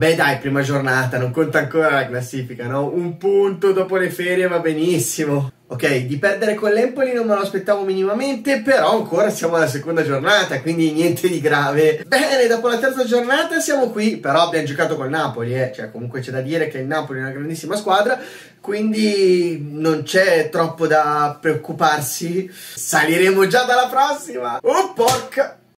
Beh dai, prima giornata, non conta ancora la classifica, no? Un punto dopo le ferie va benissimo. Ok, di perdere con l'Empoli non me lo aspettavo minimamente, però ancora siamo alla seconda giornata, quindi niente di grave. Bene, dopo la terza giornata siamo qui, però abbiamo giocato col Napoli, Cioè comunque c'è da dire che il Napoli è una grandissima squadra, quindi non c'è troppo da preoccuparsi. Saliremo già dalla prossima. Oh porca!